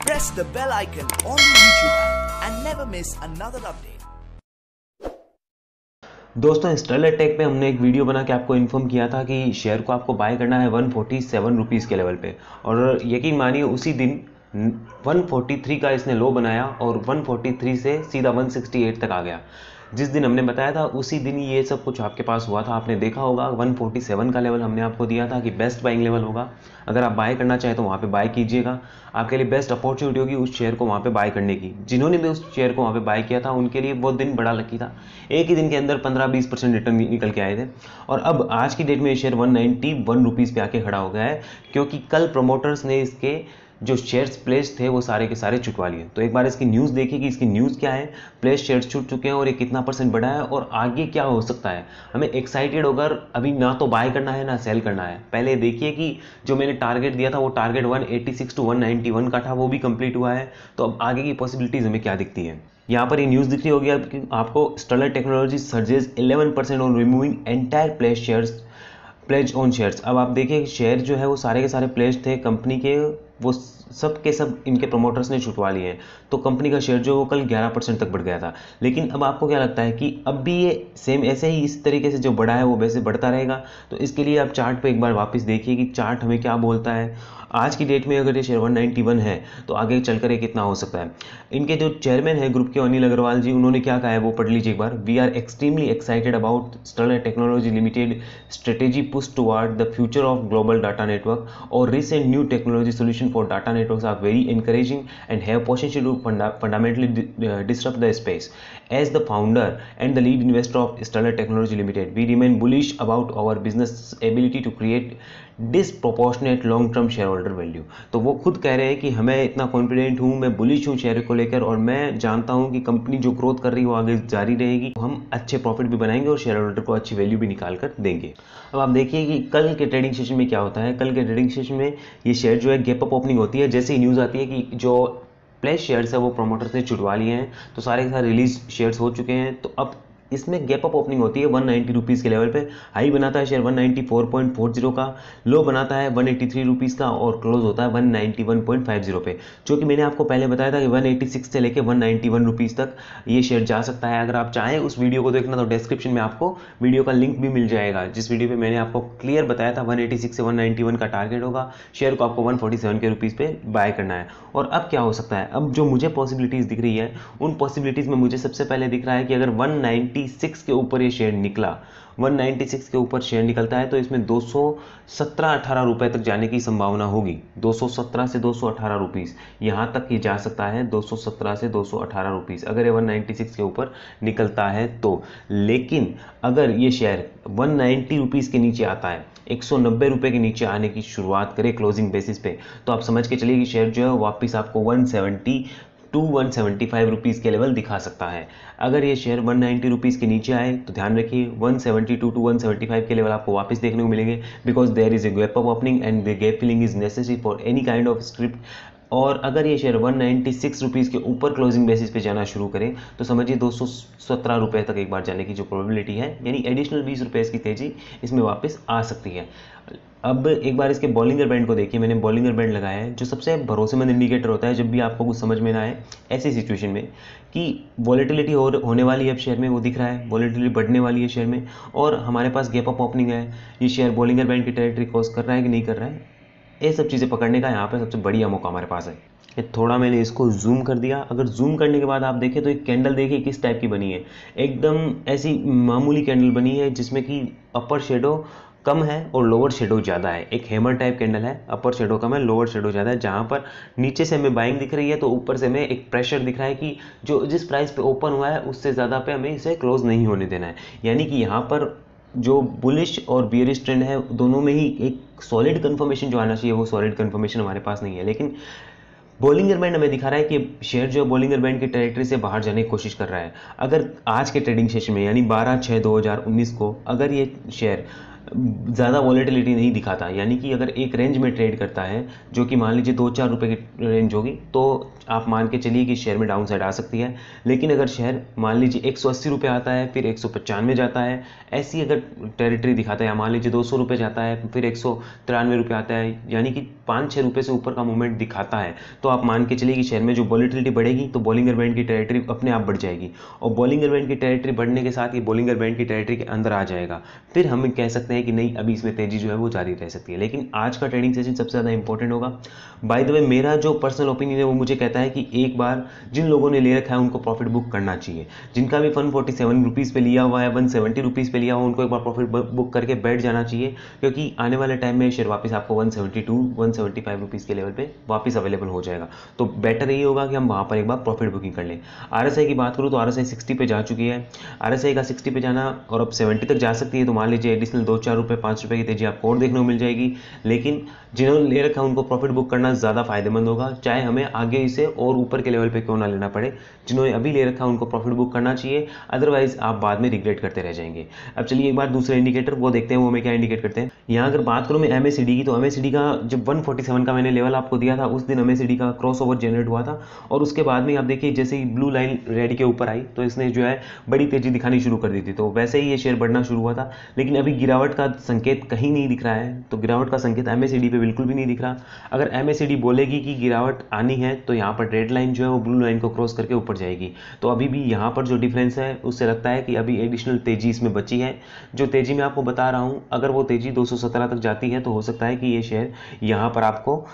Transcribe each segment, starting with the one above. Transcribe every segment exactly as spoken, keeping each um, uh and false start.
Press the bell icon on the YouTube app and never miss another update. दोस्तों, Stellar Tech पे हमने एक video बना के आपको इन्फॉर्म किया था कि शेयर को आपको बाय करना है वन फोर्टी सेवन रुपीज़ के लेवल पे, और यकीन मानिए उसी दिन वन फोर्टी थ्री का इसने लो बनाया और वन फोर्टी थ्री से सीधा वन सिक्सटी एट तक आ गया। जिस दिन हमने बताया था उसी दिन ये सब कुछ आपके पास हुआ था। आपने देखा होगा वन फोर्टी सेवन का लेवल हमने आपको दिया था कि बेस्ट बाइंग लेवल होगा। अगर आप बाय करना चाहें तो वहाँ पे बाय कीजिएगा, आपके लिए बेस्ट अपॉर्चुनिटी होगी उस शेयर को वहाँ पे बाय करने की। जिन्होंने भी उस शेयर को वहाँ पे बाय किया था उनके लिए वो दिन बड़ा लकी था। एक ही दिन के अंदर पंद्रह बीस परसेंट रिटर्न निकल के आए थे, और अब आज की डेट में ये share one ninety one rupees पे आके खड़ा हो गया है, क्योंकि कल प्रमोटर्स ने इसके जो शेयर्स प्लेस थे वो सारे के सारे छुटवा लिए। तो एक बार इसकी न्यूज़ देखिए कि इसकी न्यूज़ क्या है, प्लेस शेयर्स छूट चुके हैं और ये कितना परसेंट बढ़ा है और आगे क्या हो सकता है। हमें एक्साइटेड होकर अभी ना तो बाय करना है ना सेल करना है। पहले देखिए कि जो मैंने टारगेट दिया था वो target one eighty six two one ninety one का था, वो भी कंप्लीट हुआ है। तो अब आगे की पॉसिबिलिटीज़ हमें क्या दिखती है। यहाँ पर ये न्यूज़ दिख रही होगी आपको, Stellar Technology surges eleven percent on removing entire place shares pledge on shares. अब आप देखिए शेयर जो है वो सारे के सारे प्लेज थे कंपनी के, वो सब के सब इनके प्रमोटर्स ने छुटवा लिए हैं। तो कंपनी का शेयर जो वो कल ग्यारह परसेंट तक बढ़ गया था। लेकिन अब आपको क्या लगता है कि अब भी ये सेम ऐसे ही इस तरीके से जो बढ़ा है वो वैसे बढ़ता रहेगा? तो इसके लिए आप चार्ट पे एक बार वापस देखिए कि चार्ट हमें क्या बोलता है। आज की डेट में अगर ये शेयर वन नाइन्टी वन है तो आगे चलकर ये कितना हो सकता है। इनके जो चेयरमैन है ग्रुप के अनिल अग्रवाल जी, उन्होंने क्या कहा है वो पढ़ लीजिए एक बार। We are extremely excited about Stellar Technology Limited strategy push toward the future of global data network और recent new technology solution for data networks are very encouraging and have potential to funda fundamentally di uh, disrupt the space. As the founder and the lead investor of Stellar Technology Limited, we remain bullish about our business ability to create disproportionate long-term shareholder value. तो वो खुद कह रहे हैं कि हमें इतना confident हूँ, मैं बुलिश हूँ शेयर को लेकर, और मैं जानता हूँ कि कंपनी जो ग्रोथ कर रही है वो आगे जारी रहेगी। हम अच्छे प्रॉफिट भी बनाएंगे और शेयर होल्डर को अच्छी वैल्यू भी निकाल कर देंगे। अब आप देखिए कि कल के ट्रेडिंग सेशन में क्या होता है। कल के ट्रेडिंग सेशन में ये शेयर जो है गैप अप ओपनिंग होती है। जैसे ही न्यूज़ आती है कि जो प्लेस शेयर्स है वो प्रोमोटर्स ने छुटवा लिए हैं, तो सारे के सारे रिलीज शेयर्स हो चुके हैं। तो अब इसमें गैप अप ओपनिंग होती है वन नाइन्टी रुपीज़ के लेवल पे। हाई बनाता है share one ninety four point four zero का, लो बनाता है वन एटी थ्री रुपीज़ का और क्लोज होता है one ninety one point five zero पे। जो कि मैंने आपको पहले बताया था कि वन एटी सिक्स से लेकर वन नाइन्टी वन रुपीज़ तक ये शेयर जा सकता है। अगर आप चाहें उस वीडियो को देखना तो डिस्क्रिप्शन में आपको वीडियो का लिंक भी मिल जाएगा, जिस वीडियो पे मैंने आपको क्लियर बताया था वन एटी सिक्स से वन नाइन्टी वन का टारगेट होगा। शेयर को आपको वन फोर्टी सेवन के रुपीज़ पे बाय करना है। और अब क्या हो सकता है, अब जो मुझे पॉसिबिलिटीज़ दिख रही है उन पॉसिबिलिटीज़ में मुझे सबसे पहले दिख रहा है कि अगर वन नाइन्टी सिक्स के ऊपर ये शेयर निकला, वन नाइन्टी सिक्स के ऊपर शेयर निकलता है तो इसमें दो सौ सत्रह अठारह रुपए तक जाने की संभावना होगी। दो सौ सत्रह से दो सौ अठारह रुपीस यहाँ तक ही जा सकता है, दो सौ सत्रह से दो सौ अठारह रुपीस अगर ये वन नाइन्टी सिक्स के ऊपर निकलता है तो। लेकिन अगर ये शेयर वन नाइन्टी रुपीस के नीचे आता है, एक सौ नब्बे रुपए के नीचे आने की शुरुआत करे क्लोजिंग बेसिस पे, तो आप समझ के चलिए कि शेयर जो है वापस आपको one seventy two one seventy five rupees के लेवल दिखा सकता है। अगर ये शेयर वन नाइन्टी रुपीज़ के नीचे आए तो ध्यान रखिए one seventy two two one seventy five के लेवल आपको वापस देखने को मिलेंगे, because there is a gap up opening and the gap filling is necessary for any kind of script. और अगर ये share one ninety six rupees के ऊपर क्लोजिंग बेसिस पे जाना शुरू करे तो समझिए दो सौ सत्रह रुपये तक एक बार जाने की जो प्रोबेबिलिटी है, यानी एडिशनल बीस रुपये की तेज़ी इसमें वापस आ सकती है। अब एक बार इसके बॉलिंगर बैंड को देखिए, मैंने बॉलिंगर बैंड लगाया है, जो सबसे भरोसेमंद इंडिकेटर होता है जब भी आपको कुछ समझ में ना आए ऐसी सिचुएशन में कि वॉलेटिलिटी हो होने वाली है अब शेयर में, वो दिख रहा है वॉलेटिलिटी बढ़ने वाली है शेयर में, और हमारे पास गैप अप ओपनिंग है। ये शेयर बॉलिंगर बैंड की टेरिटरी क्रॉस कर रहा है कि नहीं कर रहा है, ये सब चीज़ें पकड़ने का यहाँ पर सबसे बढ़िया मौका हमारे पास है। ये थोड़ा मैंने इसको जूम कर दिया। अगर जूम करने के बाद आप देखें तो एक कैंडल देखिए किस टाइप की बनी है, एकदम ऐसी मामूली कैंडल बनी है जिसमें कि अपर शेडो कम है और लोअर शेडो ज़्यादा है। एक हैमर टाइप कैंडल है, अपर शेडो कम है, लोअर शेडो ज़्यादा है। जहाँ पर नीचे से हमें बाइंग दिख रही है तो ऊपर से हमें एक प्रेशर दिख रहा है कि जो जिस प्राइस पे ओपन हुआ है उससे ज़्यादा पे हमें इसे क्लोज नहीं होने देना है। यानी कि यहाँ पर जो बुलिश और बियरिश ट्रेंड है दोनों में ही एक सॉलिड कंफर्मेशन जो आना चाहिए वो सॉलिड कंफर्मेशन हमारे पास नहीं है। लेकिन बॉलिंगर बैंड हमें दिखा रहा है कि शेयर जो बॉलिंगर बैंड की टेरिटरी से बाहर जाने की कोशिश कर रहा है। अगर आज के ट्रेडिंग सेशन में यानी बारह छः दो हज़ार उन्नीस को अगर ये शेयर ज़्यादा वॉलेटिलिटी नहीं दिखाता, यानी कि अगर एक रेंज में ट्रेड करता है जो कि मान लीजिए दो चार रुपये की रेंज होगी, तो आप मान के चलिए कि शेयर में डाउन साइड आ सकती है। लेकिन अगर शेयर मान लीजिए एक सौ अस्सी रुपये आता है, फिर एक सौ पचानवे जाता है, ऐसी अगर टेरिटरी दिखाता है, या मान लीजिए दो सौ रुपये जाता है, फिर एक सौ तिरानवे रुपये आता है, यानी कि पाँच छः रुपये से ऊपर का मूवमेंट दिखाता है, तो आप मान के चलिए कि शेयर में जो वॉलेटिलिटी बढ़ेगी तो बॉलिंगर बैंड की टेरिटरी अपने आप बढ़ जाएगी, और बॉलिंगर बैंड की टेरिटरी बढ़ने के साथ ही बॉलिंगर बैंड की टेरिटरी के अंदर आ जाएगा। फिर हम कह सकते हैं कि नहीं, अभी इसमें तेजी जो है वो जारी रह सकती है। लेकिन आज का ट्रेडिंग सेशन सबसे ज़्यादा इंपॉर्टेंट होगा। बाय द वे, मेरा जो पर्सनल ओपिनियन है वो मुझे कहता है कि एक बार जिन लोगों ने ले रखा है उनको प्रॉफिट बुक करना चाहिए। जिनका भी वन फोर्टी सेवन रुपीज़ पे लिया हुआ है, वन सेवेंटी रुपीज़ पे लिया हुआ, उनको एक बार प्रॉफिट बुक करके बैठ जाना चाहिए, क्योंकि आने वाले टाइम में शेयर वापस आपको one seventy two one seventy five rupees के लेवल पे वापस अवेलेबल हो जाएगा। तो बेटर यही होगा कि हम वहाँ पर एक बार प्रॉफिट बुकिंग कर लें। आरएसआई की बात करूँ तो आरएसआई सिक्सटी पे जा चुकी है। आरएसआई का सिक्सटी पे जाना और अब सेवेंटी तक जा सकती है, तो मान लीजिए एडिशनल दो चार रुपये पाँच रुपये की तेजी आपको और देखने को मिल जाएगी। लेकिन जिन्होंने ले रखा है उनको प्रॉफिट बुक करना ज़्यादा फायदेमंद होगा, चाहे हमें आगे इसे और ऊपर के लेवल पे क्यों ना लेना पड़े। जिन्होंने अभी ले रखा है उनको प्रॉफिट बुक करना चाहिए, अदरवाइज आप बाद में रिग्रेट करते रह जाएंगे। अब चलिए एक बार दूसरे इंडिकेटर वो देखते हैं, वो हमें क्या इंडिकेट करते हैं। यहाँ अगर बात करूँ मैं एमएसीडी की, तो एमएसीडी का जब वन फोर्टी सेवन का मैंने लेवल आपको दिया था, उस दिन एमएसीडी का क्रॉस ओवर जनरेट हुआ था, और उसके बाद में आप देखिए जैसे ही ब्लू लाइन रेड के ऊपर आई तो इसने जो है बड़ी तेजी दिखानी शुरू कर दी थी, तो वैसे ही ये शेयर बढ़ना शुरू हुआ था। लेकिन अभी गिरावट का संकेत कहीं नहीं दिख रहा है, तो गिरावट का संकेत एमएसीडी पे बिल्कुल भी नहीं दिख रहा। अगर एमएसीडी बोलेगी कि गिरावट आनी है तो यहाँ पर रेड लाइन जो है वो ब्लू लाइन को क्रॉस करके ऊपर जाएगी। तो अभी भी यहाँ पर जो डिफरेंस है उससे लगता है कि अभी एडिशनल तेजी इसमें बची है। जो तेजी मैं आपको बता रहा हूँ, अगर वो तेजी दो सौ सत्रह तक जाती है तो हो सकता है कि ये शेयर यहाँ पर आपको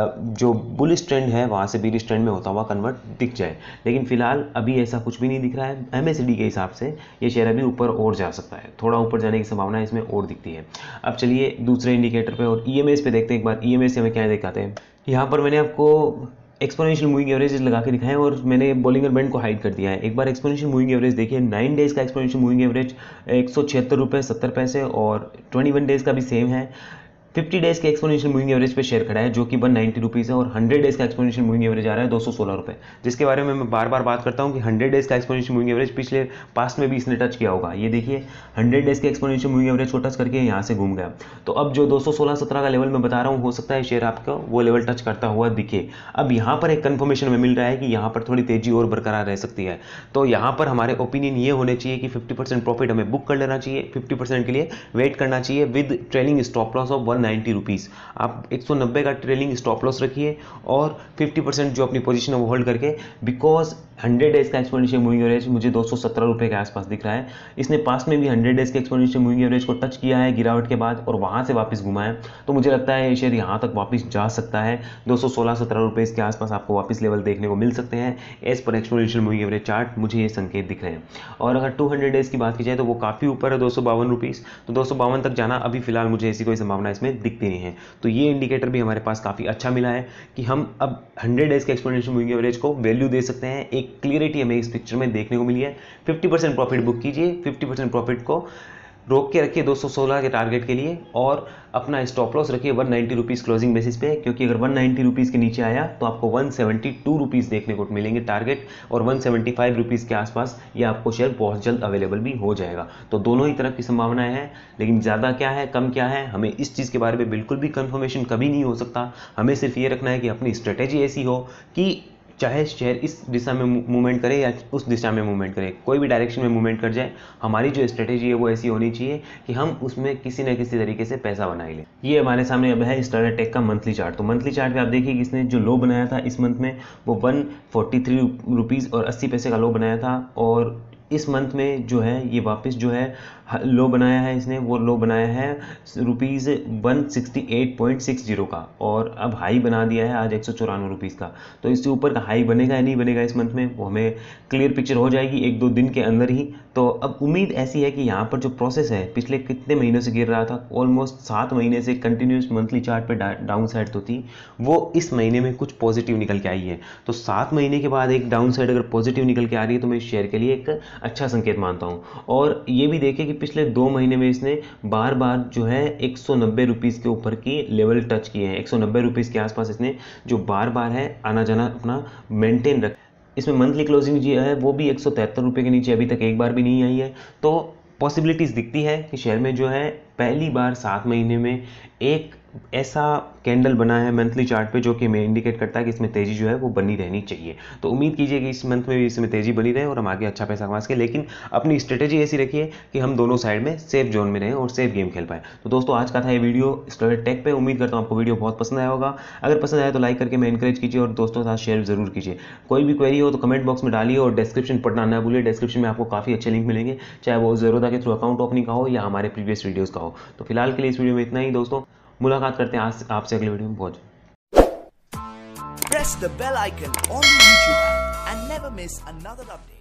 जो बुलिश ट्रेंड है वहाँ से बीरिश ट्रेंड में होता हुआ कन्वर्ट दिख जाए। लेकिन फिलहाल अभी ऐसा कुछ भी नहीं दिख रहा है। एमएसीडी के हिसाब से ये शेयर अभी ऊपर और जा सकता है, थोड़ा ऊपर जाने की संभावना इसमें और दिखती है। अब चलिए दूसरे इंडिकेटर पे और ईएमएस पे देखते हैं एक बार। ईएमएस से हमें क्या दिखाते हैं, यहाँ पर मैंने आपको एक्सपोनेंशियल मूविंग एवरेज लगा के दिखाए और मैंने बॉलिंगर बैंड को हाइड कर दिया है। एक बार एक्सपोनेंशियल मूविंग एवरेज देखिए, नाइन डेज का एक्सपोनेंशियल मूविंग एवरेज एक सौ छिहत्तर रुपये सत्तर पैसे और ट्वेंटी वन डेज का भी सेम है। फिफ्टी डेज के एक्सपोनेंशियल मूविंग एवरेज पे शेयर खड़ा है जो कि वन नाइन्टी रुपीज़ है, और हंड्रेड डेज का एक्सपोनेंशियल मूविंग एवरेज आ रहा है दो सौ सोलह रुपये, जिसके बारे में मैं बार बार बात करता हूं कि हंड्रेड डेज का एक्सपोनेंशियल मूविंग एवरेज पिछले पास्ट में भी इसने टच किया होगा। ये देखिए हंड्रेड डेज के एक्सपोनेंशियल मूविंग एवरेज को टच करके यहाँ से घूम गया। तो अब जो दो सौ सोलह सत्रह का लेवल मैं बता रहा हूँ, हो सकता है शेयर आपको वो लेवल टच करता हुआ दिखे। अब यहाँ पर एक कन्फर्मेशन में मिल रहा है कि यहाँ पर थोड़ी तेजी और बरकरार रह सकती है। तो यहाँ पर हमारे ओपिनियन ये होने चाहिए कि फिफ्टी परसेंट प्रॉफिट हमें बुक कर लेना चाहिए, फिफ्टी परसेंट के लिए वेट करना चाहिए with trailing stop loss of one ninety rupees. आप एक सौ नब्बे का ट्रेलिंग स्टॉप लॉस रखिए और फिफ्टी परसेंट जो अपनी पोजीशन है वो होल्ड करके, बिकॉज हंड्रेड डेज का एक्सपोनेंशियल मूविंग एवरेज मुझे दो सौ सत्रह रुपये के आसपास दिख रहा है। इसने पास में भी हंड्रेड डेज के एक्सपोनेंशियल मूविंग एवरेज को टच किया है गिरावट के बाद और वहाँ से वापस घुमा है। तो मुझे लगता है ये शेयर यहाँ तक वापस जा सकता है, दो सौ सोलह सत्रह रुपये के आसपास आपको वापस लेवल देखने को मिल सकते हैं as per exponential moving average chart. मुझे ये संकेत दिख रहे हैं। और अगर टू हंड्रेड डेज की बात की जाए तो वो काफ़ी ऊपर है, दो सौ बावन रुपीज़। तो दो सौ बावन तक जाना अभी फिलहाल मुझे ऐसी कोई संभावना इसमें दिखती नहीं है। तो ये इंडिकेटर भी हमारे पास काफ़ी अच्छा मिला है कि हम अब हंड्रेड डेज के एक्सपोनेंशियल मूविंग एवरेज को वैल्यू दे सकते हैं। एक क्लियरिटी हमें इस पिक्चर में देखने को मिली है। फिफ्टी परसेंट प्रॉफिट बुक कीजिए, फिफ्टी परसेंट प्रॉफिट को रोक के रखिए दो सौ सोलह के टारगेट के लिए और अपना स्टॉप लॉस रखिए one ninety rupees closing basis पे, क्योंकि अगर वन नाइन्टी रुपीज़ के नीचे आया तो आपको वन सेवेंटी टू रुपीज़ देखने को मिलेंगे टारगेट, और वन सेवेंटी फाइव रुपीज़ के आसपास ये आपको शेयर बहुत जल्द अवेलेबल भी हो जाएगा। तो दोनों ही तरफ की संभावनाएं हैं, लेकिन ज़्यादा क्या है कम क्या है हमें इस चीज़ के बारे में बिल्कुल भी कंफर्मेशन कभी नहीं हो सकता। हमें सिर्फ ये रखना है कि अपनी स्ट्रेटेजी ऐसी हो कि चाहे शेयर इस दिशा में मूवमेंट करे या उस दिशा में मूवमेंट करे, कोई भी डायरेक्शन में मूवमेंट कर जाए, हमारी जो स्ट्रेटेजी है वो ऐसी होनी चाहिए कि हम उसमें किसी न किसी तरीके से पैसा बना लें। ये हमारे सामने अब है स्टारर टेक का मंथली चार्ट। तो मंथली चार्ट पे आप देखिए कि इसने जो लो बनाया था इस मंथ में वो वन फोर्टी थ्री रुपीज़ और अस्सी पैसे का लो बनाया था, और इस मंथ में जो है ये वापस जो है लो बनाया है इसने, वो लो बनाया है rupees one sixty eight point six zero का, और अब हाई बना दिया है आज एक सौ चौरानवे रुपीज़ का। तो इससे ऊपर का हाई बनेगा या नहीं बनेगा इस मंथ में वो हमें क्लियर पिक्चर हो जाएगी एक दो दिन के अंदर ही। तो अब उम्मीद ऐसी है कि यहाँ पर जो प्रोसेस है पिछले कितने महीनों से गिर रहा था, ऑलमोस्ट सात महीने से कंटिन्यूस मंथली चार्ट पे डाउन साइड तो थी, वो इस महीने में कुछ पॉजिटिव निकल के आई है। तो सात महीने के बाद एक डाउन साइड अगर पॉजिटिव निकल के आ रही है तो मैं इस शेयर के लिए एक अच्छा संकेत मानता हूँ। और ये भी देखिए कि पिछले दो महीने में इसने बार बार जो है एक सौ नब्बे रुपीज़ के ऊपर की लेवल टच किए हैं। एक सौ नब्बे रुपीज़ के आसपास इसने जो बार बार है आना जाना अपना मेंटेन रख। इसमें मंथली क्लोजिंग जो है वो भी एक सौ तिहत्तर रुपये के नीचे अभी तक एक बार भी नहीं आई है। तो पॉसिबिलिटीज़ दिखती है कि शेयर में जो है पहली बार सात महीने में एक ऐसा कैंडल बना है मंथली चार्ट पे जो कि हमें इंडिकेट करता है कि इसमें तेज़ी जो है वो बनी रहनी चाहिए। तो उम्मीद कीजिए कि इस मंथ में भी इसमें तेज़ी बनी रहे और हम आगे अच्छा पैसा कमा सकें, लेकिन अपनी स्ट्रेटेजी ऐसी रखिए कि हम दोनों साइड में सेफ जोन में रहें और सेफ गेम खेल पाएँ। तो दोस्तों आज का था ये वीडियो स्टोरेज टेक पे। उम्मीद करता हूँ आपको वीडियो बहुत पसंद आया होगा। अगर पसंद आया तो लाइक करके मैं इंकरेज कीजिए और दोस्तों के साथ शेयर जरूर कीजिए। कोई भी क्वेरी हो तो कमेंट बॉक्स में डालिए और डिस्क्रिप्शन पढ़ना ना भूलिए। डिस्क्रिप्शन में आपको काफ़ी अच्छे लिंक मिलेंगे, चाहे वो ज़ेरोधा के थ्रू अकाउंट ओपनिंग का हो या हमारे प्रीवियस वीडियोज़ का हो। तो फिलहाल के लिए इस वीडियो में इतना ही दोस्तों, मुलाकात करते हैं आज आपसे अगले वीडियो में। बहुत Press the bell icon on the YouTube app and never miss another update.